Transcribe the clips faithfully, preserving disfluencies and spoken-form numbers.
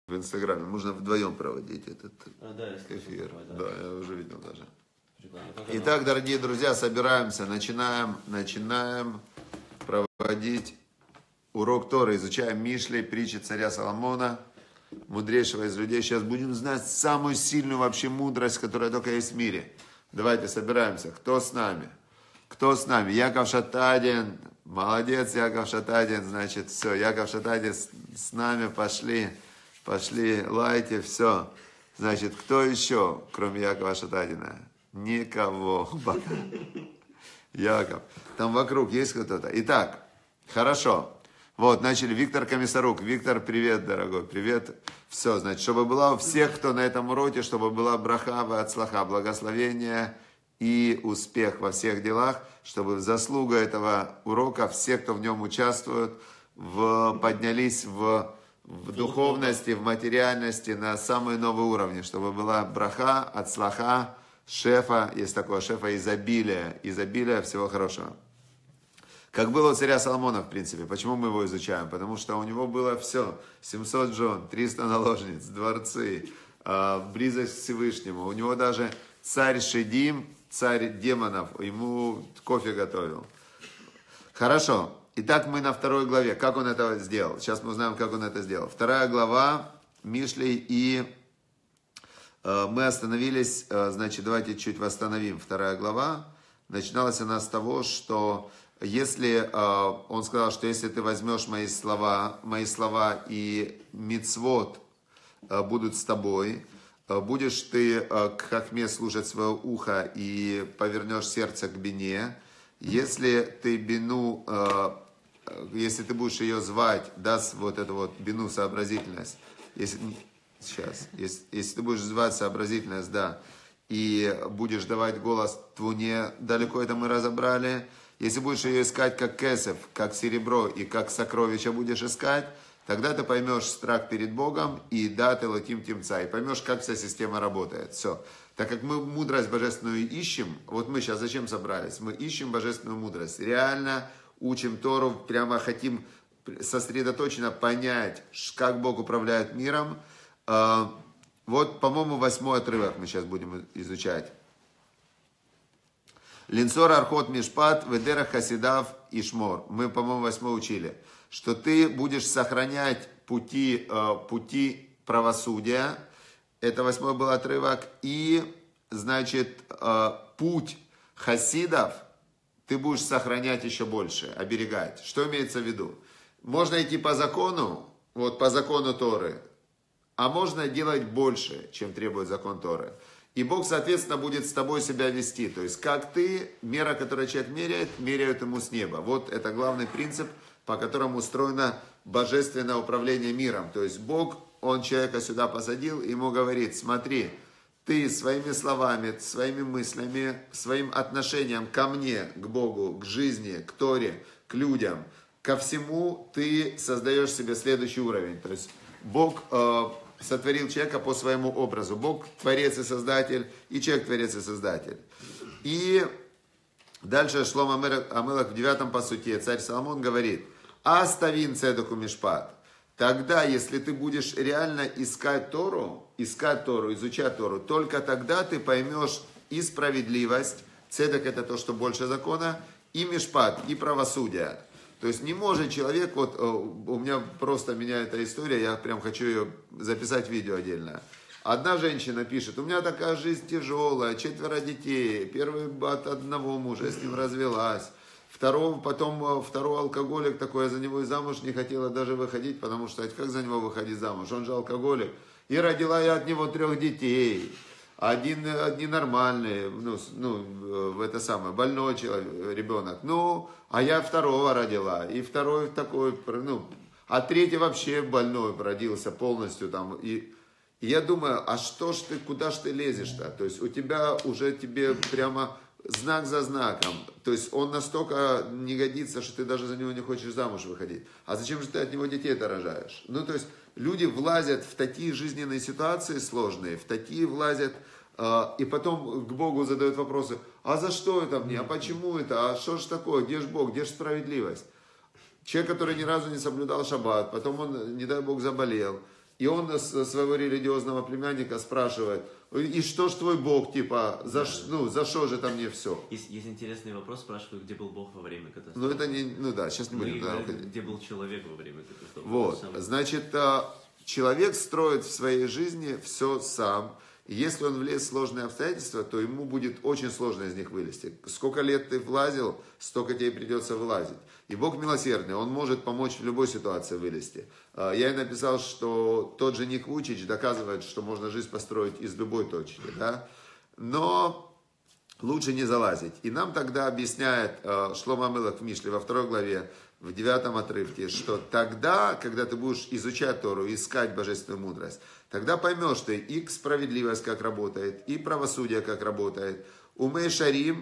в Инстаграме. Можно вдвоем проводить этот а, да, эфир. Да. да, я уже видел даже. Прикольно. Итак, дорогие друзья, собираемся, начинаем, начинаем проводить урок Торы. Изучаем Мишли, притчи царя Соломона, мудрейшего из людей. Сейчас будем знать самую сильную вообще мудрость, которая только есть в мире. Давайте собираемся. Кто с нами? Кто с нами? Яков Шатадин. Молодец, Яков Шатадин. Значит, все. Яков Шатадин с, с нами. Пошли. Пошли. Лайте. Все. Значит, кто еще, кроме Якова Шатадина? Никого. Пока. Яков. Там вокруг есть кто-то. Итак, хорошо. Вот, начали. Виктор Комиссарук. Виктор, привет, дорогой. Привет. Все, значит, чтобы была у всех, кто на этом уроке, чтобы была браха ва ацлаха, благословение и успех во всех делах, чтобы заслуга этого урока, все, кто в нем участвуют, в, поднялись в, в духовности, в материальности на самые новые уровни, чтобы была браха, ацлаха, шефа, есть такое шефа, изобилия, изобилия всего хорошего. Как было у царя Соломона, в принципе. Почему мы его изучаем? Потому что у него было все. семьсот жен, триста наложниц, дворцы, близость к Всевышнему. У него даже царь Шедим, царь демонов, ему кофе готовил. Хорошо. Итак, мы на второй главе. Как он это сделал? Сейчас мы узнаем, как он это сделал. Вторая глава Мишли, и э, мы остановились, э, значит, давайте чуть восстановим. Вторая глава. Начиналась она с того, что если, э, он сказал, что если ты возьмешь мои слова, мои слова и мицвот э, будут с тобой, будешь ты к хахме слушать свое ухо и повернешь сердце к бине. Если ты бину, если ты будешь ее звать, даст вот эту вот бину, сообразительность. Если, сейчас, если, если ты будешь звать сообразительность, да, и будешь давать голос твуне, далеко это мы разобрали. Если будешь ее искать как кесев, как серебро и как сокровища будешь искать, тогда ты поймешь страх перед Богом и даты латим тимца, и поймешь, как вся система работает. Все. Так как мы мудрость божественную ищем, вот мы сейчас зачем собрались? Мы ищем божественную мудрость. Реально учим Тору, прямо хотим сосредоточенно понять, как Бог управляет миром. Вот, по-моему, восьмой отрывок мы сейчас будем изучать. Линсор архот мишпат ведерах хасидав ишмор. Мы, по-моему, восьмой учили. Что ты будешь сохранять пути, э, пути правосудия. Это восьмой был отрывок. И, значит, э, путь хасидов ты будешь сохранять еще больше, оберегать. Что имеется в виду? Можно идти по закону, вот по закону Торы, а можно делать больше, чем требует закон Торы. И Бог, соответственно, будет с тобой себя вести. То есть, как ты, мера, которую человек меряет, меряют ему с неба. Вот это главный принцип, по которому устроено божественное управление миром. То есть Бог, Он человека сюда посадил, и ему говорит: смотри, ты своими словами, своими мыслями, своим отношением ко мне, к Богу, к жизни, к Торе, к людям, ко всему ты создаешь себе следующий уровень. То есть Бог э, сотворил человека по своему образу. Бог творец и создатель, и человек творец и создатель. И дальше Шломо Амелах в девятом пасуке царь Соломон говорит: Аставин цедоку мишпат. Тогда, если ты будешь реально искать Тору, искать Тору, изучать Тору, только тогда ты поймешь и справедливость, цедок это то, что больше закона, и мишпат, и правосудие. То есть не может человек, вот у меня просто меня эта история, я прям хочу ее записать в видео отдельно. Одна женщина пишет: у меня такая жизнь тяжелая, четверо детей, первый от одного мужа, я с ним развелась. Второго, потом второй алкоголик такой, я за него и замуж не хотела даже выходить, потому что как за него выходить замуж, он же алкоголик. И родила я от него трех детей, один ненормальный, ну, ну, это самое, больной человек, ребенок, ну, а я второго родила, и второй такой, ну, а третий вообще больной родился полностью там, и, и я думаю, а что ж ты, куда ж ты лезешь-то, то есть у тебя уже тебе прямо знак за знаком, то есть он настолько не годится, что ты даже за него не хочешь замуж выходить. А зачем же ты от него детей-то рожаешь? Ну, то есть люди влазят в такие жизненные ситуации сложные, в такие влазят, э, и потом к Богу задают вопросы: а за что это мне, а почему это, а что ж такое, где же Бог, где же справедливость? Человек, который ни разу не соблюдал шаббат, потом он, не дай Бог, заболел, И он своего религиозного племянника спрашивает, и что ж твой Бог, типа, за, да. ну, за что же там мне все? Есть, есть интересный вопрос, спрашиваю, где был Бог во время катастрофы? Ну это не, ну да, сейчас не ну, будем. Да, где был человек во время катастрофы? Вот, значит, человек строит в своей жизни все сам. И если он влез в сложные обстоятельства, то ему будет очень сложно из них вылезти. Сколько лет ты влазил, столько тебе придется вылазить. И Бог милосердный, Он может помочь в любой ситуации вылезти. Я и написал, что тот же Ник Вучич доказывает, что можно жизнь построить из любой точки. Да? Но лучше не залазить. И нам тогда объясняет Шломо Амелех в Мишле во второй главе, в девятом отрывке, что тогда, когда ты будешь изучать Тору, искать божественную мудрость, тогда поймешь ты и справедливость, как работает, и правосудие, как работает. Умей шарим,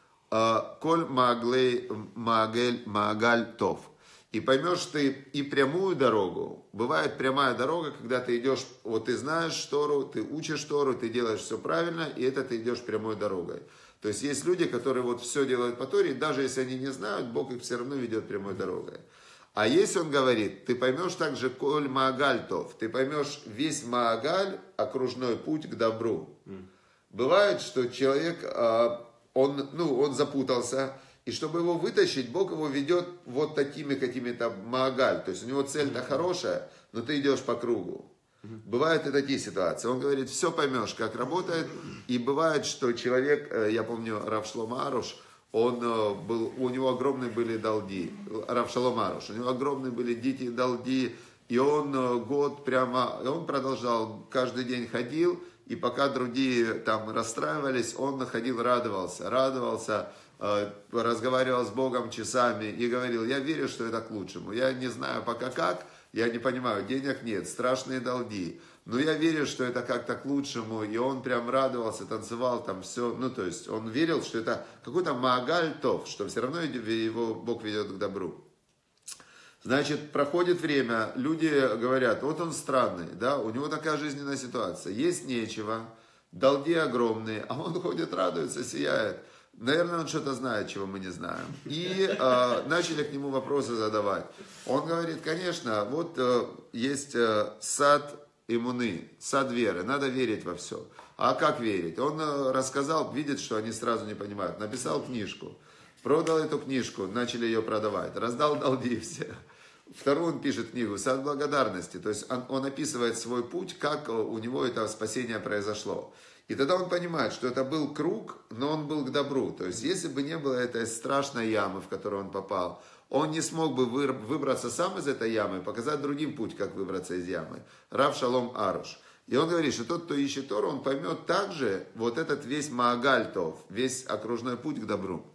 коль мааглей маагель маагаль тов. И поймешь ты и прямую дорогу. Бывает прямая дорога, когда ты идешь, вот ты знаешь Тору, ты учишь Тору, ты делаешь все правильно, и это ты идешь прямой дорогой. То есть есть люди, которые вот все делают по Торе, и даже если они не знают, Бог их все равно ведет прямой дорогой. А если он говорит, ты поймешь также коль маагаль тов, ты поймешь весь маагаль, окружной путь к добру. Mm. Бывает, что человек, он, ну, он запутался, и чтобы его вытащить, Бог его ведет вот такими какими-то маагаль. То есть у него цель-то mm. хорошая, но ты идешь по кругу. Бывают и такие ситуации. Он говорит, все поймешь, как работает. И бывает, что человек, я помню, Рав Шломо Аруш, он был, у него огромные были долги. Рав Шалом Аруш, у него огромные были дикие долги. И он год прямо, он продолжал, каждый день ходил. И пока другие там расстраивались, он ходил, радовался. Радовался, разговаривал с Богом часами и говорил, я верю, что это к лучшему. Я не знаю пока как. Я не понимаю, денег нет, страшные долги. Но я верю, что это как-то к лучшему. И он прям радовался, танцевал там все. Ну, то есть, он верил, что это какой-то маагаль тов, что все равно его Бог ведет к добру. Значит, проходит время, люди говорят, вот он странный, да, у него такая жизненная ситуация. Есть нечего, долги огромные, а он ходит, радуется, сияет. Наверное, он что-то знает, чего мы не знаем. И э, начали к нему вопросы задавать. Он говорит, конечно, вот э, есть э, сад иммуны, сад веры, надо верить во все. А как верить? Он э, рассказал, видит, что они сразу не понимают. Написал книжку, продал эту книжку, начали ее продавать, раздал долги все. Вторую он пишет книгу «Сад благодарности». То есть он, он описывает свой путь, как у него это спасение произошло. И тогда он понимает, что это был круг, но он был к добру. То есть, если бы не было этой страшной ямы, в которую он попал, он не смог бы выбраться сам из этой ямы и показать другим путь, как выбраться из ямы. Рав Шалом Аруш. И он говорит, что тот, кто ищет Тору, он поймет также вот этот весь маагаль тов, весь окружной путь к добру.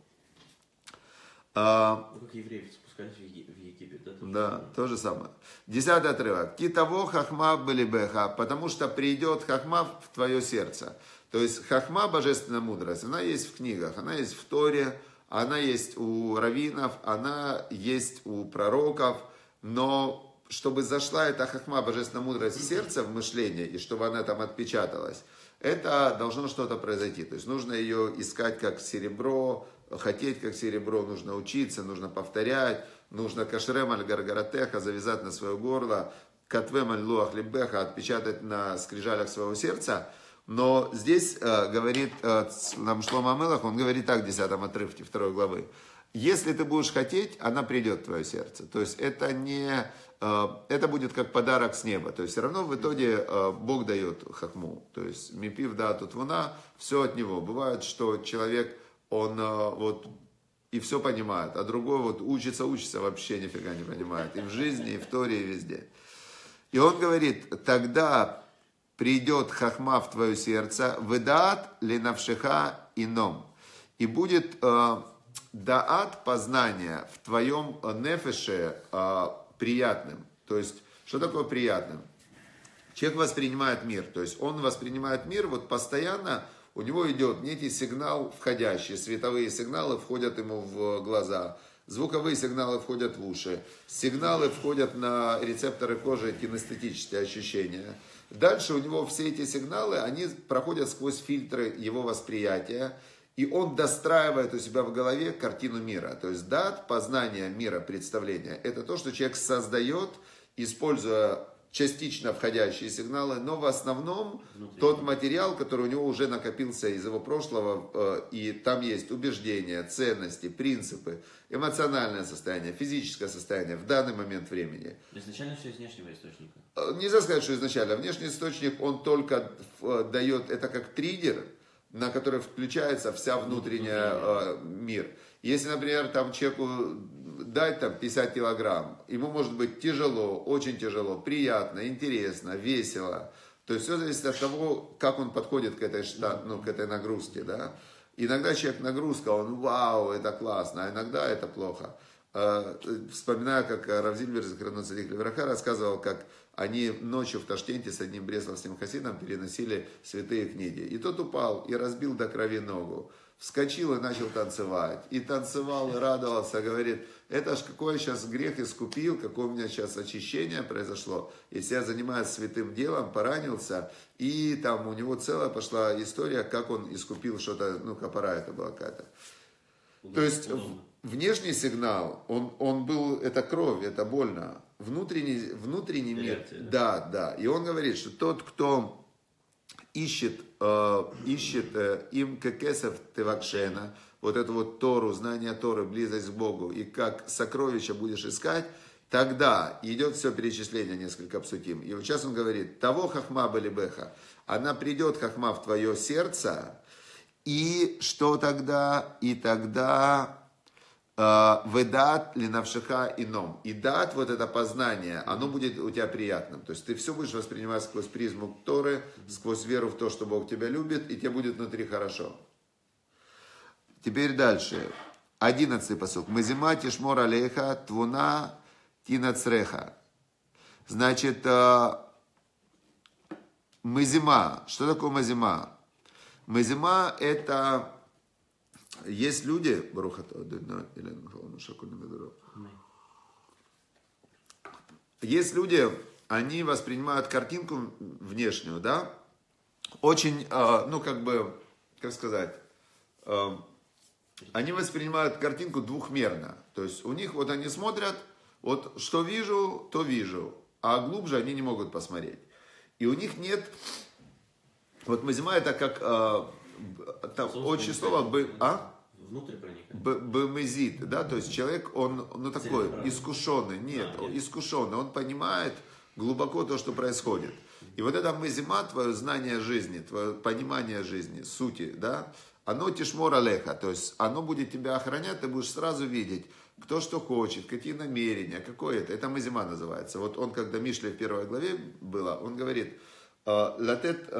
Ну, как евреев спускались в Египет, да? Да, то же самое. Десятый отрывок. Китаво хахма белибеха, потому что придет хахма в твое сердце. То есть хахма, божественная мудрость, она есть в книгах, она есть в Торе, она есть у раввинов, она есть у пророков, но чтобы зашла эта хахма, божественная мудрость в сердце, в мышление, и чтобы она там отпечаталась, это должно что-то произойти. То есть нужно ее искать как серебро, хотеть как серебро, нужно учиться, нужно повторять, нужно кашрем аль гаргаратеха завязать на свое горло, катвем аль луах либеха отпечатать на скрижалях своего сердца. Но здесь э, говорит э, нам Шломо Амелех, он говорит так в десятом отрывке второй главы. Если ты будешь хотеть, она придет в твое сердце. То есть это не, э, это будет как подарок с неба. То есть все равно в итоге э, Бог дает хахму. То есть мипив да тут вуна, все от него. Бывает, что человек, он э, вот и все понимает, а другой вот учится, учится, вообще нифига не понимает. И в жизни, и в Торе, и везде. И он говорит, тогда придет хахма в твое сердце, выдаат ленавшиха ином. И будет э, даат познания в твоем нефеше э, приятным. То есть, что такое приятным? Человек воспринимает мир. То есть, он воспринимает мир вот постоянно. У него идет некий сигнал входящий, световые сигналы входят ему в глаза, звуковые сигналы входят в уши, сигналы входят на рецепторы кожи, кинестетические ощущения. Дальше у него все эти сигналы, они проходят сквозь фильтры его восприятия, и он достраивает у себя в голове картину мира. То есть дат, познание мира, представление, это то, что человек создает, используя частично входящие сигналы, но в основном Внутри. тот материал, который у него уже накопился из его прошлого, и там есть убеждения, ценности, принципы, эмоциональное состояние, физическое состояние в данный момент времени. Изначально все из внешнего источника. Нельзя сказать, что изначально. Внешний источник, он только дает, это как триггер, на который включается вся внутренняя э, мир. Если, например, там человеку дать там пятьдесят килограмм, ему может быть тяжело, очень тяжело, приятно, интересно, весело. То есть все зависит от того, как он подходит к этой, ну, к этой нагрузке. Да? Иногда человек нагрузка, он вау, это классно, а иногда это плохо. Э, вспоминаю, как Рав Зильбер Зихроно Цадик Левраха рассказывал, как они ночью в Ташкенте с одним бресловским хасидом переносили святые книги. И тот упал и разбил до крови ногу. Вскочил и начал танцевать. И танцевал, и радовался, говорит, это ж какой я сейчас грех искупил, какое у меня сейчас очищение произошло. Если я занимаюсь святым делом, поранился, и там у него целая пошла история, как он искупил что-то, ну, капара это была какая-то. То есть внешний сигнал, он, он был, это кровь, это больно. Внутренний, внутренний мир, да, да. И он говорит, что тот, кто ищет, э, ищет э, им кекесов тевакшена, вот эту вот Тору, знание Торы, близость к Богу, и как сокровища будешь искать, тогда идет все перечисление, несколько псутим. И вот сейчас он говорит, того хахма балибеха, она придет, хахма, в твое сердце, и что тогда? И тогда... Ведат линавшиха ином. И дат, вот это познание, оно будет у тебя приятным. То есть ты все будешь воспринимать сквозь призму Торы, сквозь веру в то, что Бог тебя любит, и тебе будет внутри хорошо. Теперь дальше. Одиннадцатый пасук. Мазима тишмор алейха твуна тинацреха. Значит, мазима. Что такое мазима? Мазима это... Есть люди, есть люди, они воспринимают картинку внешнюю, да, очень, ну, как бы, как сказать, они воспринимают картинку двухмерно. То есть у них, вот они смотрят, вот что вижу, то вижу, а глубже они не могут посмотреть. И у них нет, вот мазима это как... Там очень слово бы, а? Внутрь проникает. Бемезит, да, то есть человек, он, ну такой, искушенный, нет, а, нет, искушенный, он понимает глубоко то, что происходит. И вот это мезима, твое знание жизни, твое понимание жизни, сути, да, оно тишмор алеха, то есть оно будет тебя охранять, ты будешь сразу видеть, кто что хочет, какие намерения, какое это, это мезима называется. Вот он, когда Мишле в первой главе было, он говорит, латет,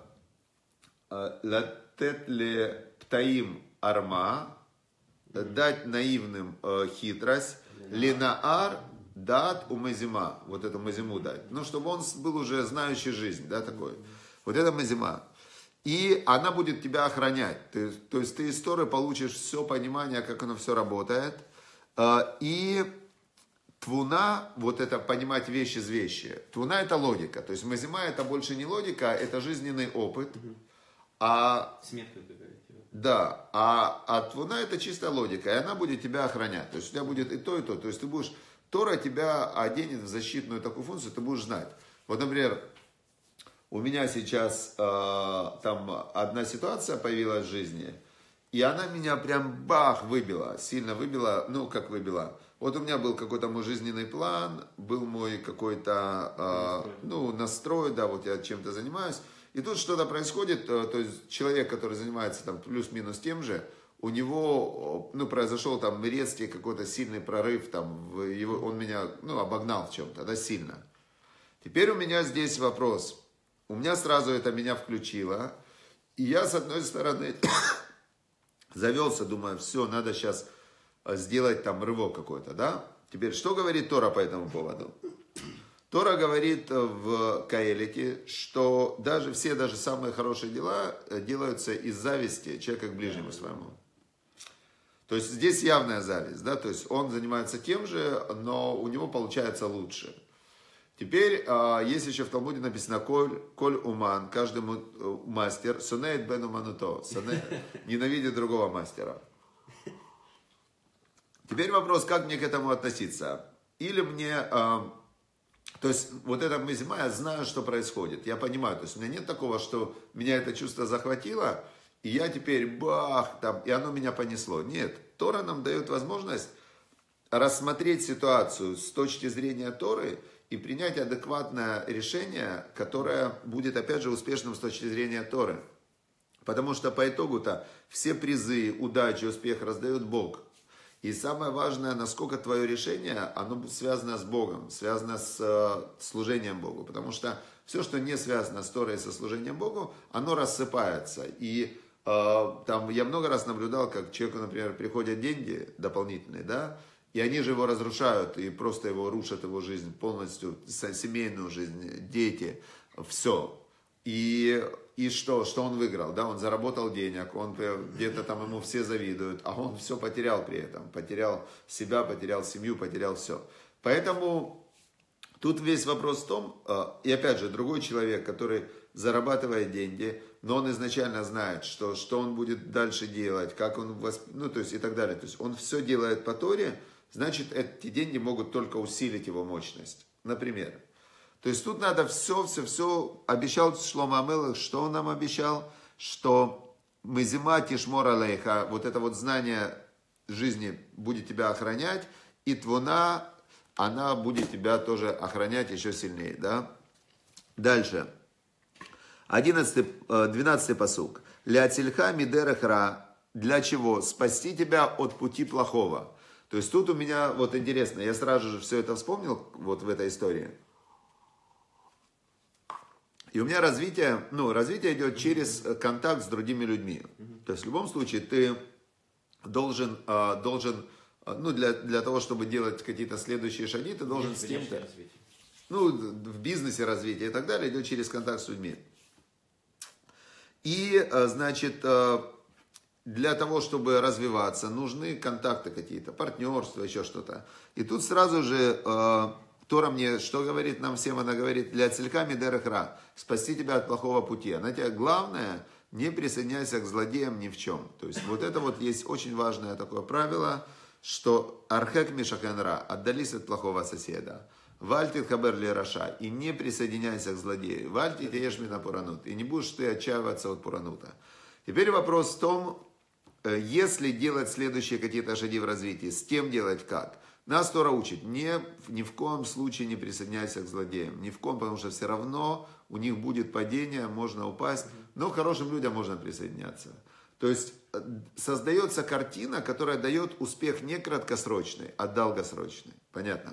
латет ле птаим арма, дать наивным э, хитрость, ленаар дат у мазима, вот эту мазиму дать, ну, чтобы он был уже знающий жизнь, да, такой. Вот это мазима. И она будет тебя охранять, ты, то есть ты из Торы получишь все понимание, как оно все работает, э, и твуна, вот это понимать вещи из вещи, твуна это логика, то есть мазима это больше не логика, это жизненный опыт, а... Сметка какая-то. Да, а, а твуна это чистая логика, и она будет тебя охранять. То есть у тебя будет и то, и то. То есть ты будешь, Тора тебя оденет в защитную такую функцию, ты будешь знать. Вот, например, у меня сейчас э, там одна ситуация появилась в жизни, и она меня прям бах выбила, сильно выбила, ну как выбила. Вот у меня был какой-то мой жизненный план, был мой какой-то, э, ну, настрой, да, вот я чем-то занимаюсь. И тут что-то происходит, то есть человек, который занимается там плюс-минус тем же, у него, ну, произошел там резкий какой-то сильный прорыв, там, в его, он меня, ну, обогнал в чем-то, да, сильно. Теперь у меня здесь вопрос, у меня сразу это меня включило, и я, с одной стороны, завелся, думаю, все, надо сейчас сделать там рывок какой-то, да. Теперь, что говорит Тора по этому поводу? Тора говорит в Каэлите, что даже все, даже самые хорошие дела делаются из зависти человека к ближнему своему. То есть здесь явная зависть, да, то есть он занимается тем же, но у него получается лучше. Теперь, есть еще в Талмуде написано, коль, коль уман, каждый мастер, сонеет бен умануто, ненавидит другого мастера. Теперь вопрос, как мне к этому относиться? Или мне... То есть вот эта мизма, я знаю, что происходит, я понимаю, то есть у меня нет такого, что меня это чувство захватило, и я теперь бах, там, и оно меня понесло. Нет, Тора нам дает возможность рассмотреть ситуацию с точки зрения Торы и принять адекватное решение, которое будет, опять же, успешным с точки зрения Торы. Потому что по итогу-то все призы, удачи, успех раздает Бог. И самое важное, насколько твое решение, оно связано с Богом, связано с э, служением Богу. Потому что все, что не связано с Торой и со служением Богу, оно рассыпается. И э, там я много раз наблюдал, как человеку, например, приходят деньги дополнительные, да, и они же его разрушают, и просто его рушат, его жизнь полностью, семейную жизнь, дети, все. И, и что? Что он выиграл? Да, он заработал денег, он где-то там ему все завидуют, а он все потерял при этом. Потерял себя, потерял семью, потерял все. Поэтому тут весь вопрос в том, и опять же, другой человек, который зарабатывает деньги, но он изначально знает, что, что он будет дальше делать, как он, восп... ну, то есть и так далее. То есть он все делает по Торе, значит, эти деньги могут только усилить его мощность. Например. То есть тут надо все, все, все. Обещал Шломо ха-Мелех, что он нам обещал? Что мезима тишмор алейха, вот это вот знание жизни будет тебя охранять, и твуна, она будет тебя тоже охранять еще сильнее, да? Дальше. одиннадцатый, двенадцатый пасук. Ля-тильха мидерех ра. Для чего? Спасти тебя от пути плохого. То есть тут у меня, вот интересно, я сразу же все это вспомнил, вот в этой истории. И у меня развитие, ну, развитие идет через контакт с другими людьми. То есть в любом случае ты должен, должен ну, для, для того, чтобы делать какие-то следующие шаги, ты должен с кем-то, ну, в бизнесе развитие и так далее, идет через контакт с людьми. И, значит, для того, чтобы развиваться, нужны контакты какие-то, партнерство, еще что-то. И тут сразу же Тора мне что говорит нам всем? Она говорит, для целька мидерех ра, спасти тебя от плохого пути. Она тебе главное, не присоединяйся к злодеям ни в чем. То есть вот это вот есть очень важное такое правило, что архек мишакен ра, отдались от плохого соседа. Вальтит хабер ли раша, и не присоединяйся к злодею. Вальтит ешь мина пуранут, и не будешь ты отчаиваться от пуранута. Теперь вопрос в том, если делать следующие какие-то шаги в развитии, с тем делать как? Нас Тора учит, не, ни в коем случае не присоединяйся к злодеям. Ни в коем, потому что все равно у них будет падение, можно упасть. Но к хорошим людям можно присоединяться. То есть создается картина, которая дает успех не краткосрочный, а долгосрочный. Понятно?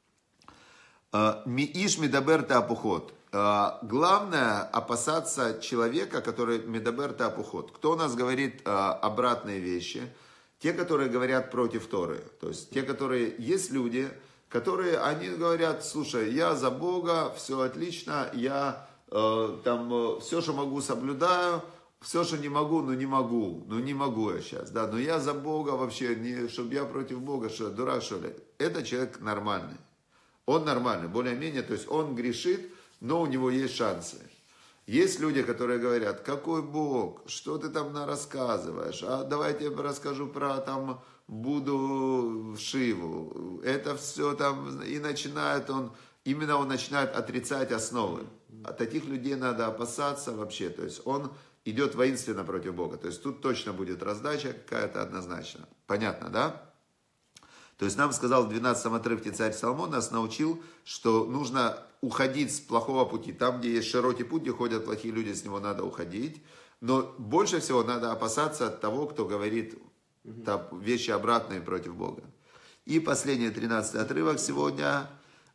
Мииш медабер таапухот. Главное опасаться человека, который медабер таапухот. Кто у нас говорит обратные вещи? Те, которые говорят против Торы. То есть те, которые... Есть люди, которые, они говорят, слушай, я за Бога, все отлично, я э, там э, все, что могу, соблюдаю, все, что не могу, ну не могу, ну не могу я сейчас, да, но я за Бога вообще, не, чтобы я против Бога, что, дурак, что ли? Это человек нормальный. Он нормальный, более-менее, то есть он грешит, но у него есть шансы. Есть люди, которые говорят, какой Бог, что ты там рассказываешь, а давай я тебе расскажу про там Будду Шиву. Это все там, и начинает он, именно он начинает отрицать основы. А таких людей надо опасаться вообще, то есть он идет воинственно против Бога. То есть тут точно будет раздача какая-то однозначно. Понятно, да? То есть нам сказал в двенадцатом отрывке царь Соломон, нас научил, что нужно уходить с плохого пути. Там, где есть широкий путь, где ходят плохие люди, с него надо уходить. Но больше всего надо опасаться того, кто говорит там, вещи обратные против Бога. И последний тринадцатый отрывок сегодня.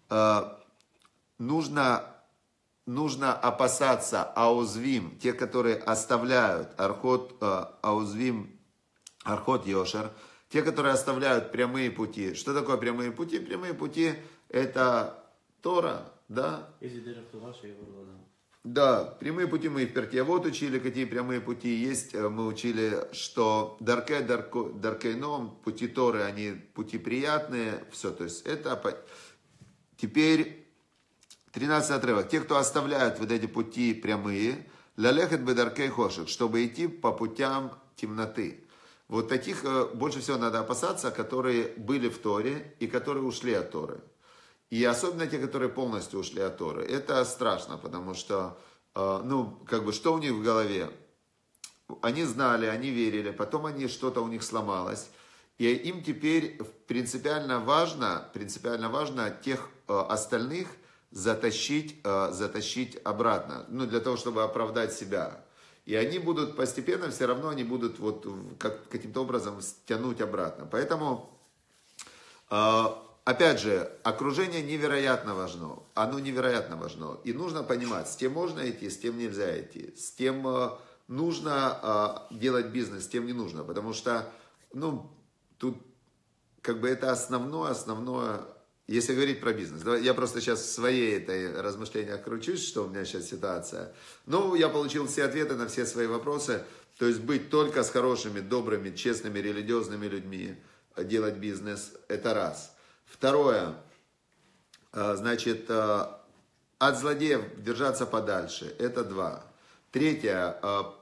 Нужно, нужно опасаться аузвим, те, которые оставляют архот, аузвим, архот йошер, те, которые оставляют прямые пути. Что такое прямые пути? Прямые пути это Тора, да? Да, прямые пути мы и в Пертьявот учили, какие прямые пути есть. Мы учили, что даркей, даркей ном, пути Торы, они пути приятные. Все, то есть это... Теперь тринадцатый отрывок. Те, кто оставляют вот эти пути прямые, лалехет бедаркей хошек, чтобы идти по путям темноты. Вот таких больше всего надо опасаться, которые были в Торе и которые ушли от Торы. И особенно те, которые полностью ушли от Торы. Это страшно, потому что, ну, как бы, что у них в голове? Они знали, они верили, потом они, что-то у них сломалось. И им теперь принципиально важно, принципиально важно тех остальных затащить, затащить обратно. Ну, для того, чтобы оправдать себя. И они будут постепенно, все равно они будут вот как, каким-то образом тянуть обратно. Поэтому... Опять же, окружение невероятно важно, оно невероятно важно. И нужно понимать, с тем можно идти, с тем нельзя идти, с тем нужно делать бизнес, с тем не нужно. Потому что, ну, тут как бы это основное, основное, если говорить про бизнес. Я просто сейчас в своей этой размышлениях кручусь, что у меня сейчас ситуация. Ну, я получил все ответы на все свои вопросы. То есть быть только с хорошими, добрыми, честными, религиозными людьми, делать бизнес, это раз. Второе, значит, от злодеев держаться подальше, это два. Третье,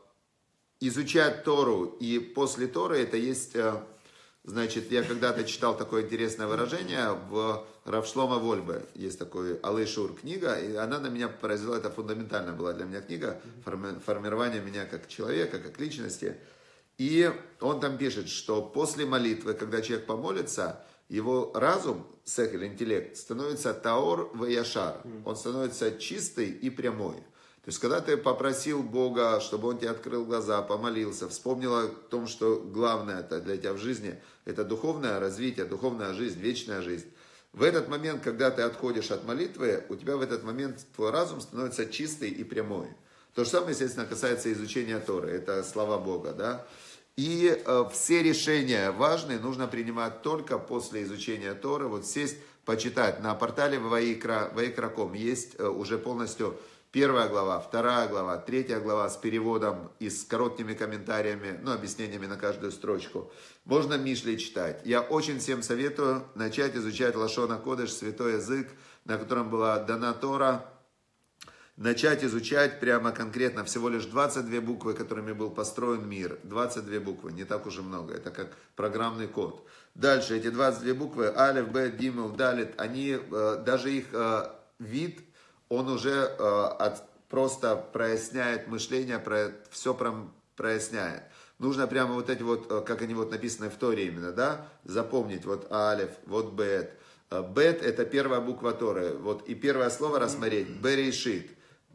изучать Тору, и после Торы это есть, значит, я когда-то читал такое интересное выражение в Рав Шломо Вольбе, есть такой Алей Шур книга, и она на меня произвела, это фундаментальная была для меня книга, формирование меня как человека, как личности. И он там пишет, что после молитвы, когда человек помолится, его разум, сехель, интеллект, становится таор ваяшар. Он становится чистый и прямой. То есть, когда ты попросил Бога, чтобы Он тебе открыл глаза, помолился, вспомнил о том, что главное это для тебя в жизни, это духовное развитие, духовная жизнь, вечная жизнь. В этот момент, когда ты отходишь от молитвы, у тебя в этот момент твой разум становится чистый и прямой. То же самое, естественно, касается изучения Торы. Это слова Бога, да? И э, все решения важные нужно принимать только после изучения Торы. Вот сесть, почитать. На портале ваикра точка ком есть э, уже полностью первая глава, вторая глава, третья глава с переводом и с короткими комментариями, ну, объяснениями на каждую строчку. Можно Мишли читать. Я очень всем советую начать изучать Лашон а-Кодеш, святой язык, на котором была дана Тора. Начать изучать прямо конкретно всего лишь двадцать две буквы, которыми был построен мир. двадцать две буквы, не так уж и много, это как программный код. Дальше эти двадцать две буквы, алеф, бет, гимел, далит, они, даже их вид, он уже от, просто проясняет мышление, про, все прям проясняет. Нужно прямо вот эти вот, как они вот написаны в Торе именно, да, запомнить, вот алеф, вот бет. Бет это первая буква Торы, вот и первое слово рассмотреть, берешит.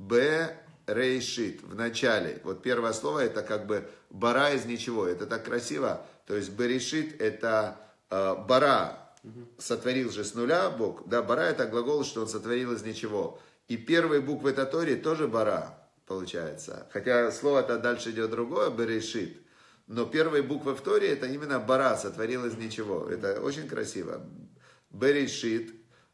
Б, рейшит, в начале. Вот первое слово это как бы бара из ничего. Это так красиво. То есть берешит это э, бара. Сотворил же с нуля Бог. Да, бара это глагол, что он сотворил из ничего. И первые буквы Торе тоже бара получается. Хотя слово-то дальше идет другое, берешит. Но первые буквы в Торе это именно бара, сотворил из ничего. Это очень красиво. Берешит,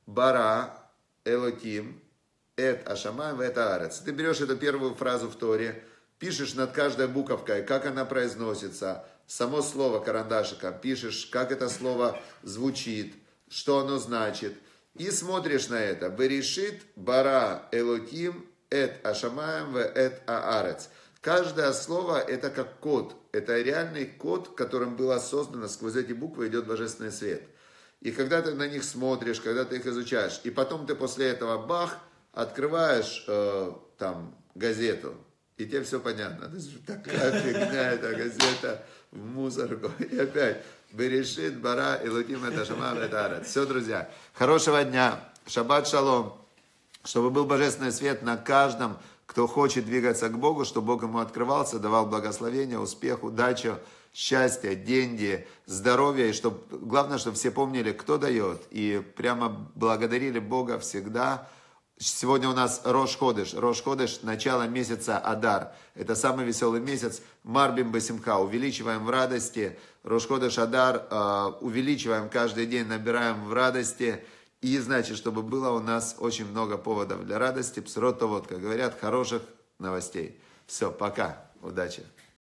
бара, элоким. Эт ашамаем в это арец. Ты берешь эту первую фразу в Торе, пишешь над каждой буковкой, как она произносится, само слово карандашиком, пишешь, как это слово звучит, что оно значит, и смотришь на это. Берешит бара элоким эт ашамаем в эт аарец. Каждое слово это как код, это реальный код, которым было создано, сквозь эти буквы идет божественный свет. И когда ты на них смотришь, когда ты их изучаешь, и потом ты после этого бах, открываешь э, там газету, и тебе все понятно. Такая фигня эта газета в мусорку. И опять берешит бара элоким эт ашамаем ве эт аарец. Все, друзья, хорошего дня, шаббат шалом, чтобы был божественный свет на каждом, кто хочет двигаться к Богу, чтобы Бог ему открывался, давал благословение, успех, удачу, счастье, деньги, здоровье. И чтобы, главное, чтобы все помнили, кто дает. И прямо благодарили Бога всегда. Сегодня у нас Рош Ходеш. Рош Ходеш, начало месяца Адар. Это самый веселый месяц. Марбим басимха. Увеличиваем в радости. Рош Ходеш Адар. Увеличиваем каждый день, набираем в радости. И значит, чтобы было у нас очень много поводов для радости. Псрот, вот, как говорят, хороших новостей. Все, пока. Удачи.